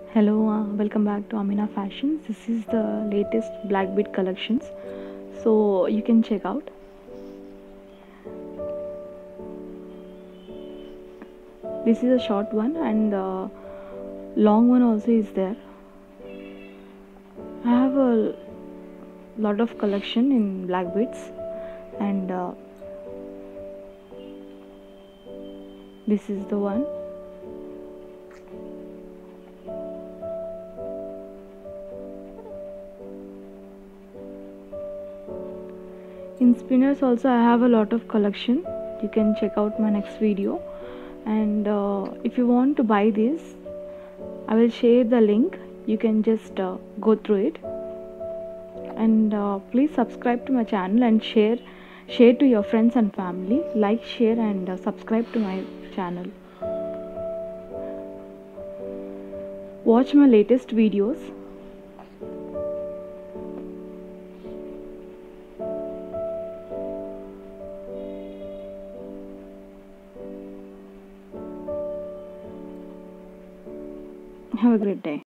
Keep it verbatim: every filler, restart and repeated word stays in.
Hello, uh, welcome back to Amina Fashions. This is the latest black bead collections, so you can check out. This is a short one, and the long one also is there. I have a lot of collection in black beads, and uh, this is the one. In spinners also I have a lot of collection. You can check out my next video, and uh, if you want to buy this, I will share the link. You can just uh, go through it, and uh, please subscribe to my channel and share share to your friends and family. Like, share, and uh, subscribe to my channel. Watch my latest videos. Have a great day.